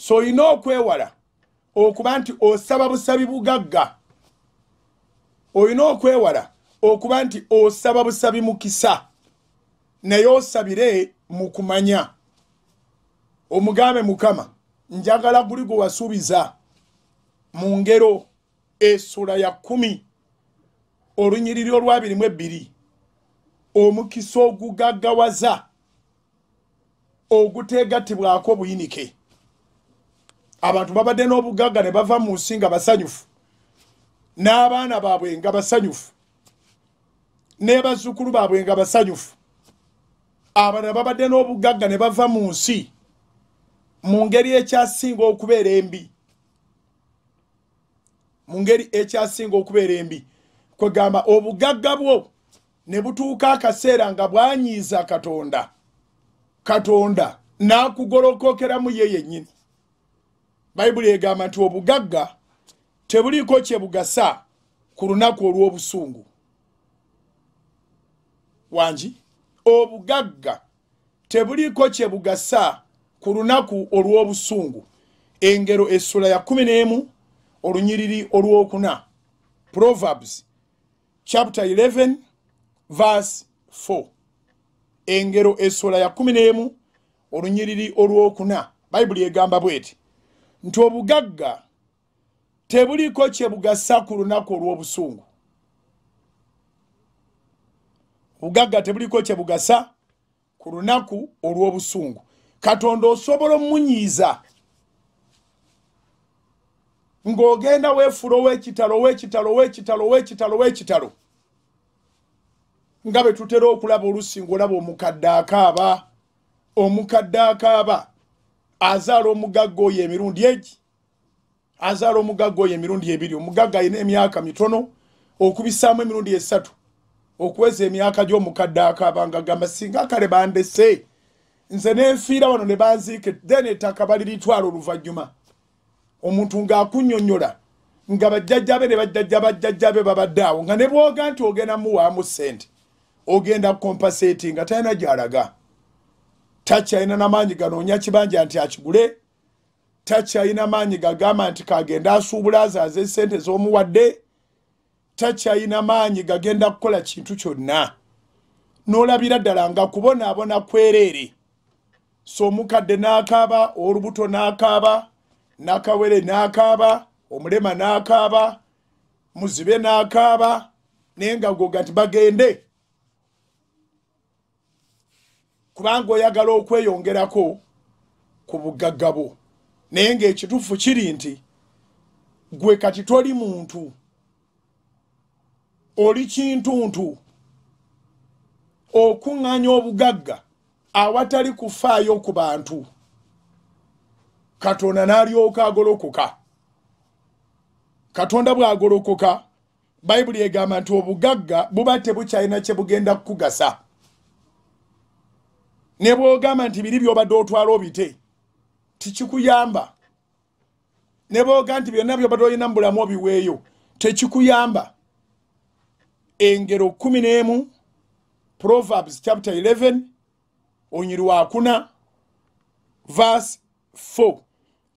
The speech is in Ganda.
so ino okwewala okuba nti osaba busabi bugagga oyina okwewala okuba nti osaba busabi mukisa naye osabire mu kumanya omugambe mukama njagala guli gwe wasuubiza mu ngero essula ya 10 olunyiriri olwa22 omukisa ogugaggawaza oguteegattibwako buyinike abantu babadde n'obugagga ne bava mu nsi nga basanyufu n'abaana baabwe nga basanyufu ne bazzukulu baabwe nga basanyufu abalala babadde n'obugagga ne bava mu nsi mu ngeri ekyasinga okubeera embi mu ngeri ekyasinga okubeera embi kwegamba obugagga bwo ne butuuka akaseera nga bwanyiiza katonda n'akugolokokeramu ye yennyini bayibuli egamba nti obugagga tebuliiko kye bugasa ku lunaku olw'obusungu wangi obugagga tebuliiko kye bugasa ku lunaku olw'obusungu engero essula ya 11 olunyiriri olw'okuna Proverbs chapter 11 verse 4 engero essula ya 11 olunyiriri olw'okuna bayibuli egamba bweti nti obugagga tebuliiko kye bugasa ku lunaku olw'obusungu obugagga tebuliiko kye bugasa ku lunaku olw'obusungu katonda osobola omunyiiza ng'ogenda weefula ow'ekitalo nga bwe tutera okulaba olusi ng'olaba omukadde akaaba azaala omugagga oyo emirundi egi azaala omugagga oyo emirundi ebiri omugagga alina emyaka mitono okubisaamu emirundi 3 okuweza emyaka gy'omukadde akaaba nga gamba singa kale bandese nze nenfiira wano ne banziike then ettaka baliritwala oluvannyuma omuntu ng'akunnyonnyola nga bajjajjabe ne bajjajjabe babadde awo nga ne bwoga nti ogenda muwaamu ssente ogenda compensate nga talina gy'alaga takyalina n'amaanyi ganoonya kibanja nti akigule takyalina maanyi gagamba nti kagenda asuubula azaaze ssente z'omuwadde takyalina maanyi gagenda kukola kintu kyonna n'olabira ddala nga kubonaabona kwereere so omukadde n'akaaba olubuto n'akaaba n'akawere n'akaaba omulema n'akaaba muzibe n'akaaba naye nga goga nti bagende kubanga oyagala okweyongerako ku bugagga bwo naye ng'ekituufu kiri nti gwe kati toli muntu oli kintuntu okuŋŋaanya obugagga awatali kufaayo ku bantu katonda n'alyoka agolokoka katonda bw'agolokoka bayibuli egamba nti obugagga buba tebukyalina kye bugenda kukugasa ne bw'ogamba nti biri by'obadde otwala obite tikikuyamba ne bw'ogamba nti byonna by'obadde olina mu bulamu obiweeyo tekikuyamba engero 11 Proverbs chapter 11 onyiri wa 4 verse 4